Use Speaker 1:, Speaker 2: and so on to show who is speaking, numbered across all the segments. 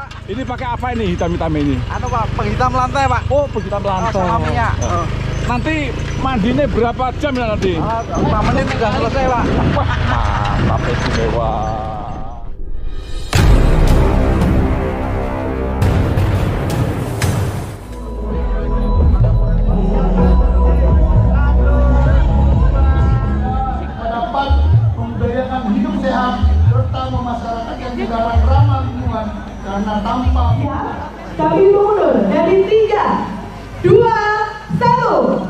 Speaker 1: Pak.
Speaker 2: Ini pakai apa ini hitam-hitam ini?
Speaker 1: Anu Pak, penghitam lantai Pak.
Speaker 2: Oh, penghitam lantai.
Speaker 1: Sama minyak.
Speaker 2: Nanti mandinya berapa jam ya nanti?
Speaker 1: 5 menit sudah selesai Pak.
Speaker 2: Wah, mantap istimewa.
Speaker 3: Dapat memberdayakan hidup sehat, terutama masyarakat yang tidak ramah lingkungan karena tanpa
Speaker 4: kami mundur dari 3, 2, 1.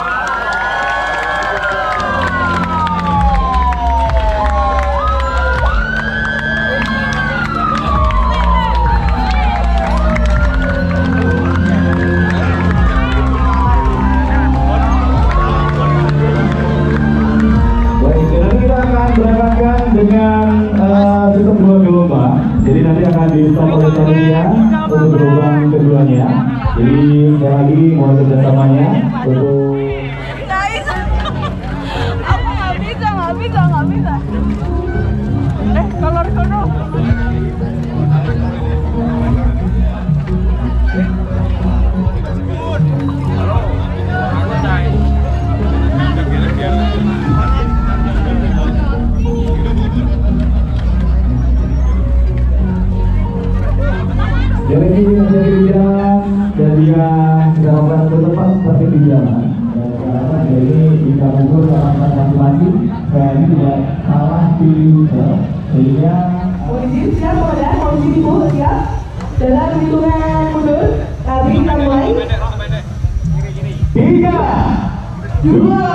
Speaker 5: Berangkatkan dengan tutup 2 gelombang. Jadi nanti akan di stop oleh panitia untuk gelombang keduanya. Jadi sekali lagi mohon kerjasamanya untuk.
Speaker 4: Aku nggak bisa. Kalau sono.
Speaker 5: Jadi menjadi di jalan dan dia dalam tempat seperti di jalan. Karena ini bisa mengukur keamanan masing-masing dan tidak salah di sehingga
Speaker 4: Polisi siap komandan, polisi ibu siap. Dalam hitungan mundur, tapi kita mulai.
Speaker 5: 3, 2,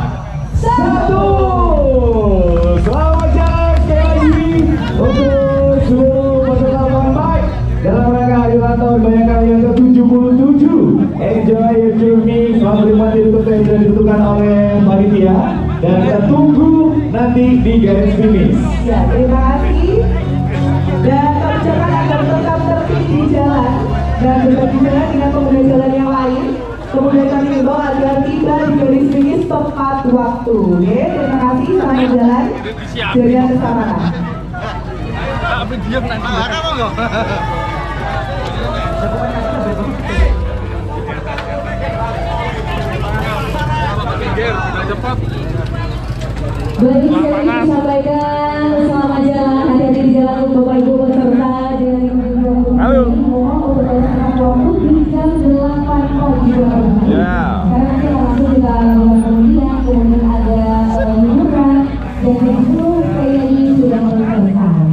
Speaker 5: 1. Selamat jalan sekali lagi untuk seluruh peserta bike dalam rangka hari ulang tahun Bayangkara yang ke-77. Enjoy your journey, selamat menikmati rute yang sudah ditentukan oleh panitia dan kita tunggu nanti di garis finish.
Speaker 4: Ya, terima kasih. Dan kami ucapkan agar tetap tertib di jalan dan berbagi jalan dengan pengguna jalan yang lain. Kemudian kami himbau agar tiba di garis finish tepat waktu. Oke, terima kasih. Selamat jalan. Jaga keselamatan.
Speaker 1: Tapi diam nanti. Ada apa enggak?
Speaker 6: Baik, jadi disampaikan selamat jalan, hati-hati di jalan untuk Bapak Ibu peserta dari
Speaker 2: Halo.
Speaker 6: untuk waktu di jam 8 pagi.
Speaker 2: Ya.
Speaker 6: Karena nanti langsung kita lakukan kemudian ada hiburan dan itu kayaknya sudah selesai.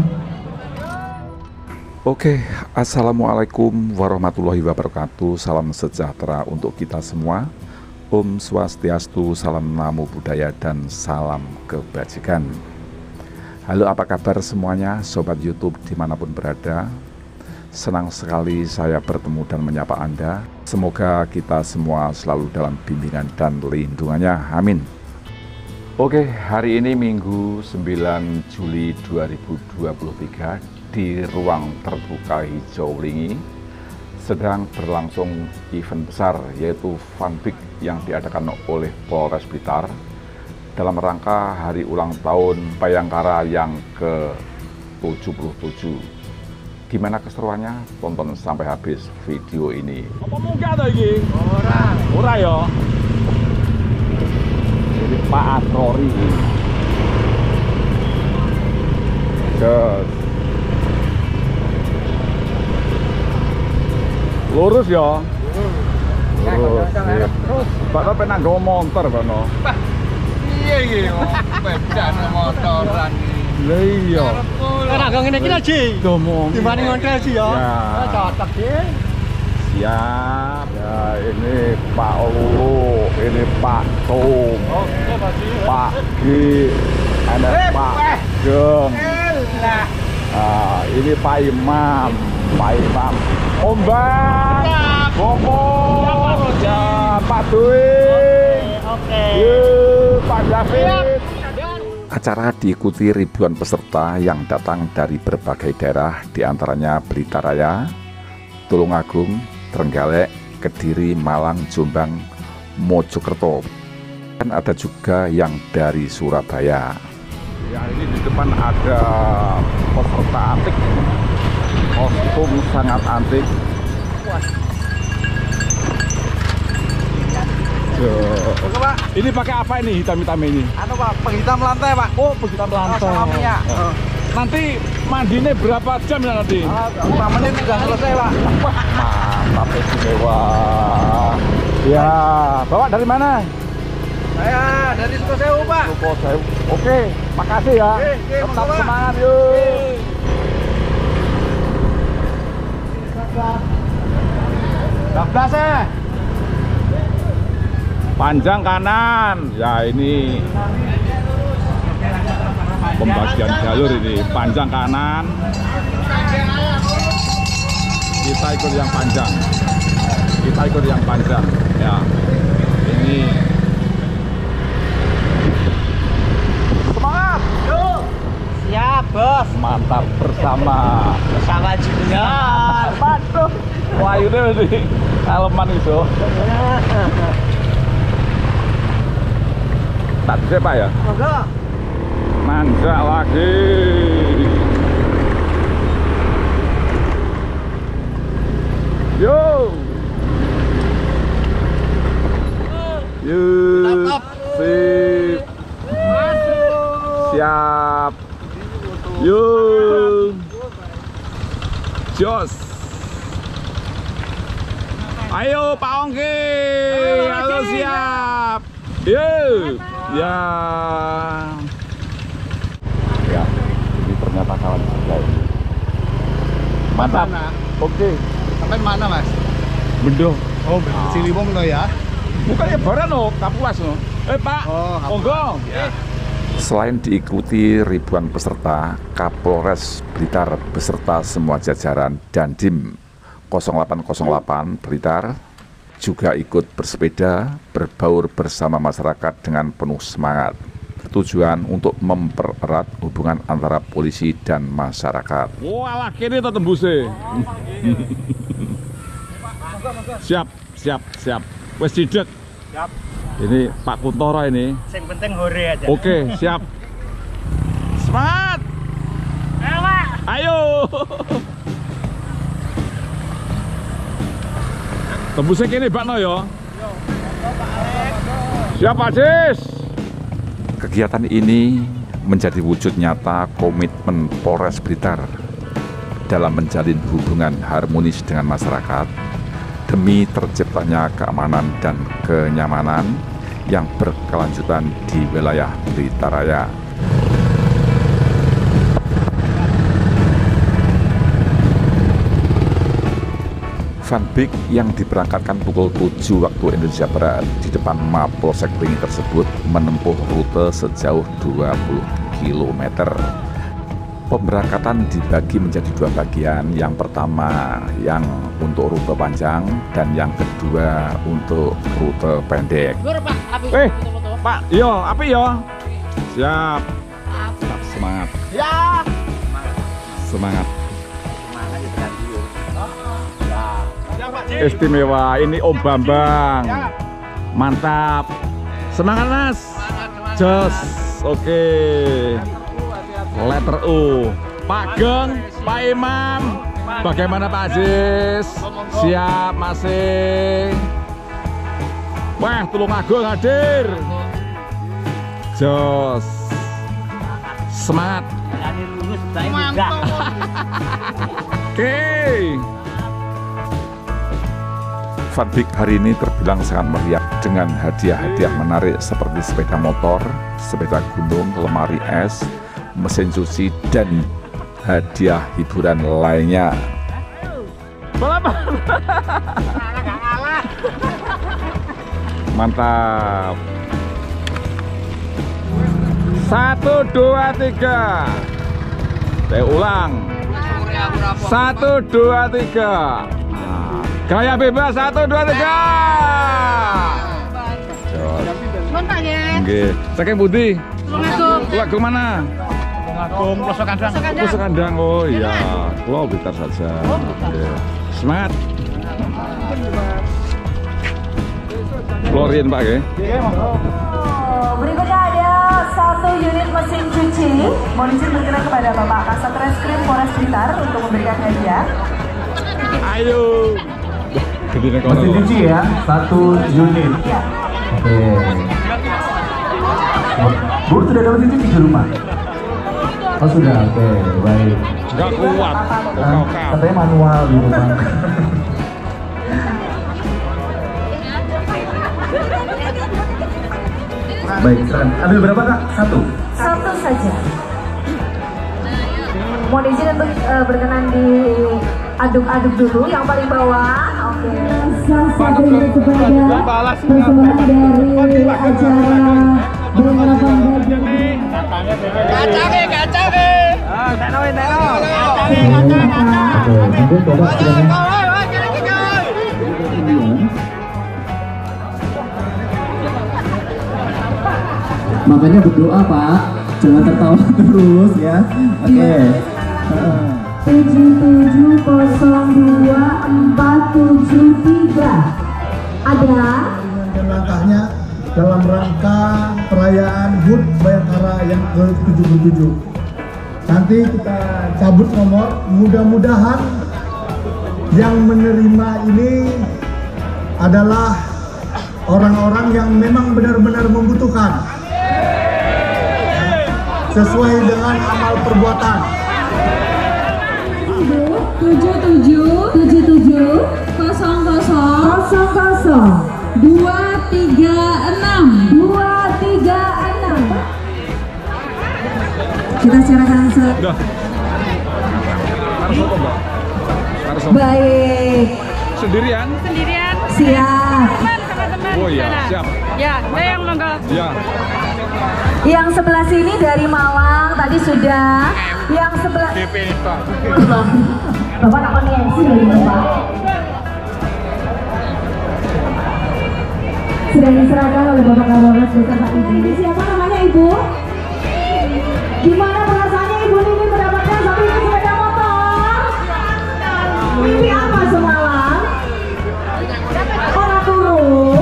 Speaker 7: Oke, assalamualaikum warahmatullahi wabarakatuh. Salam sejahtera untuk kita semua. Om Swastiastu, salam namo buddhaya dan salam kebajikan. Halo, apa kabar semuanya Sobat YouTube dimanapun berada. Senang sekali saya bertemu dan menyapa Anda. Semoga kita semua selalu dalam bimbingan dan lindungannya, amin. Oke, hari ini Minggu 9 Juli 2023 di ruang terbuka hijau Lingi sedang berlangsung event besar yaitu Fun Big yang diadakan oleh Polres Blitar dalam rangka hari ulang tahun Bayangkara yang ke-77. Gimana keseruannya? Tonton sampai habis video ini.
Speaker 2: Apa muka atau ini? Ora ya. Ini Pak Atrori. Lurus ya. Lurus. Pak tapi nang nggawa motor kono.
Speaker 1: Iya iki. Bedan motoran iki.
Speaker 2: Lah iya.
Speaker 1: Ora kok ngene iki Ji.
Speaker 2: Ngomong.
Speaker 1: Dibanding ngontel sih ya. Cocok sih.
Speaker 2: Siap. Ya ini Pak Lulu, ini Pak Tung.
Speaker 1: Oke, Pak Ji.
Speaker 2: Pak Gi, ada Pak Geng. Nah, ini Pak Imam, Om Bang, Bobo, ya Pak Dwi, oke, Pak David.
Speaker 7: Acara diikuti ribuan peserta yang datang dari berbagai daerah, diantaranya Blitar Raya, Tulungagung, Trenggalek, Kediri, Malang, Jombang, Mojokerto. Dan ada juga yang dari Surabaya.
Speaker 2: Ya, ini di depan ada peserta antik. Kostum sangat antik. Ini pakai apa ini hitam-hitam ini?
Speaker 1: Anu Pak, penghitam lantai Pak.
Speaker 2: Oh, penghitam lantai.
Speaker 1: Sama minyak.
Speaker 2: Nanti mandinya berapa jam ya nanti?
Speaker 1: 5 menit sudah selesai Pak.
Speaker 2: Mantap, istimewa. Ya, bawa dari mana?
Speaker 1: Saya dari Sukosewu Pak.
Speaker 2: Sukosewu. Oke, makasih ya.
Speaker 1: Oke,
Speaker 2: Tetap
Speaker 1: Pak.
Speaker 2: semangat yuk.
Speaker 1: Dablas ya.
Speaker 2: Panjang kanan. Ya ini pembagian jalur ini. Panjang kanan. Kita ikut yang panjang. Kita ikut yang panjang. Ya. Ini semangat.
Speaker 1: Yuk. Siap, Bos.
Speaker 2: Mantap bersama.
Speaker 1: Bersama Junior.
Speaker 2: Waduh. Wah, ini mesti kaleman itu. Tak bisa Pak ya?
Speaker 1: Enggak.
Speaker 2: Nanjak lagi. Yo. Yuk. Sip. Siap. Yuk. Jos. Ayo Pak Ongki. Halo siap. Yuk. Ya. Ya, ini ternyata kawan saya ini. Mantap. Oke.
Speaker 1: Sampai mana Mas?
Speaker 2: Bendo.
Speaker 1: Oh, Ciliwung lo ya.
Speaker 2: Bukannya barang no, Kapuas no. Pak.
Speaker 1: Oh,
Speaker 2: monggo.
Speaker 7: Selain diikuti ribuan peserta, Kapolres Blitar beserta semua jajaran Dandim 0808 Blitar juga ikut bersepeda berbaur bersama masyarakat dengan penuh semangat. Bertujuan untuk mempererat hubungan antara polisi dan masyarakat.
Speaker 2: Walah kini tak tembusnya. Siap. Wes cidek.
Speaker 1: Siap.
Speaker 2: Ini Pak Kuntoro ini.
Speaker 1: Yang penting hore aja.
Speaker 2: Oke, siap. Semangat. Ayo. Tembusnya kini Pak No ya. Siap Pak Cis.
Speaker 7: Kegiatan ini menjadi wujud nyata komitmen Polres Blitar dalam menjalin hubungan harmonis dengan masyarakat demi terciptanya keamanan dan kenyamanan yang berkelanjutan di wilayah Blitar Raya. Funbike yang diberangkatkan pukul 7 waktu Indonesia Barat di depan Mapolsek Ringi tersebut menempuh rute sejauh 20 km. Pemberangkatan dibagi menjadi dua bagian. Yang pertama yang untuk rute panjang dan yang kedua untuk rute pendek.
Speaker 2: Pak, yo, api yo. Siap. Tetap semangat.
Speaker 1: Ya.
Speaker 2: Semangat. Istimewa, ini Om Bambang. Mantap. Semangat Mas. Jos. Oke. Letter U. Pak Geng, Pak Imam. Bagaimana Pak Aziz? Siap masih. Wah, Tulungagung hadir. Jos. Semangat. Oke.
Speaker 7: Funbike hari ini terbilang sangat meriah dengan hadiah-hadiah menarik seperti sepeda motor, sepeda gunung, lemari es, mesin cuci, dan hadiah hiburan lainnya.
Speaker 2: Mantap. 1, 2, 3. Saya ulang. 1, 2, 3. Gaya bebas 1, 2, 3. Oke, saking Budi. Tulungagung mana?
Speaker 1: Tulungagung, Pelosok Kandang.
Speaker 2: Pelosok Kandang. Oh iya, Pulau Blitar saja. Oke. Semangat. Florin Pak ya.
Speaker 6: Berikutnya ada
Speaker 4: 1 unit mesin cuci. Mohon izin berkenan kepada Bapak Kasat Reskrim Polres Blitar untuk memberikan hadiah.
Speaker 2: Ayo.
Speaker 5: Mesin cuci ya, 1 unit.
Speaker 4: Ya.
Speaker 5: Oke. Bu, sudah ada mesin cuci di rumah? Oh sudah, oke, baik.
Speaker 2: Gak kuat.
Speaker 5: Katanya manual di rumah. Baik, silakan. Ambil berapa kak? 1?
Speaker 4: 1 saja. Mohon izin untuk berkenan diaduk-aduk dulu yang paling bawah. Oke.
Speaker 6: Satu unit sepeda persembahan dari acara
Speaker 5: Makanya berdoa Pak, jangan tertawa terus ya. Oke.
Speaker 6: 77024773 ada.
Speaker 3: Dan langkahnya dalam rangka perayaan HUT Bayangkara yang ke-77. Nanti kita cabut nomor, mudah-mudahan yang menerima ini adalah orang-orang yang memang benar-benar membutuhkan sesuai dengan amal perbuatan.
Speaker 6: 236. Kita serahkan
Speaker 4: Baik.
Speaker 2: Sendirian?
Speaker 4: Siap.
Speaker 2: Oh iya, siap.
Speaker 8: Ya, saya yang monggo.
Speaker 2: Ya.
Speaker 4: Yang sebelah sini dari Malang tadi sudah. Yang sebelah Bapak tak koneksi dari Bapak.
Speaker 6: sudah diserahkan oleh Bapak Kapolres beserta Ibu. Ini siapa namanya Ibu? Gimana perasaannya Ibu Nini mendapatkan satu unit sepeda motor? Mimpi apa semalam? Orang turu.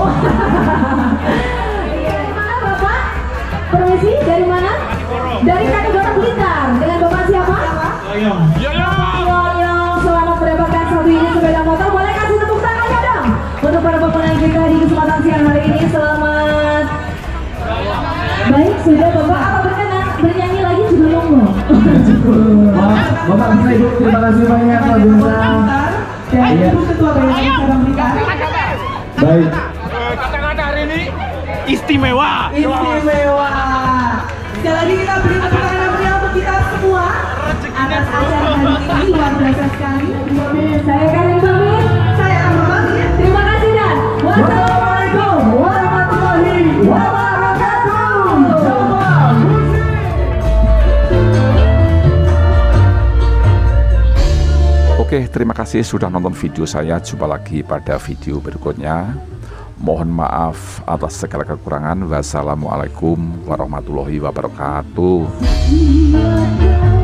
Speaker 6: Dari mana Bapak? Permisi, dari mana? Dari Kategori Blitar. Dengan Bapak siapa? Yoyong. Selamat mendapatkan satu unit sepeda motor. Boleh kasih tepuk tangannya dong untuk para pemenang kita di kesempatan siang hari ini. Selamat. Baik, sudah Bapak apa berkenan bernyanyi lagi juga monggo.
Speaker 5: Bapak bisa Ibu, terima kasih banyak Pak Bintang.
Speaker 4: Dan Ibu Ketua Bayangkara Blitar.
Speaker 5: Baik.
Speaker 1: Kata-kata hari ini istimewa.
Speaker 4: Istimewa. Sekali lagi kita beri tepuk tangan yang meriah untuk kita semua atas acara hari ini, luar biasa sekali.
Speaker 6: Saya Karen pamit.
Speaker 4: Saya Amro pamit.
Speaker 6: Terima kasih dan
Speaker 4: Wassalamualaikum warahmatullahi wabarakatuh.
Speaker 7: Oke, terima kasih sudah nonton video saya. Jumpa lagi pada video berikutnya. Mohon maaf atas segala kekurangan. Wassalamualaikum warahmatullahi wabarakatuh.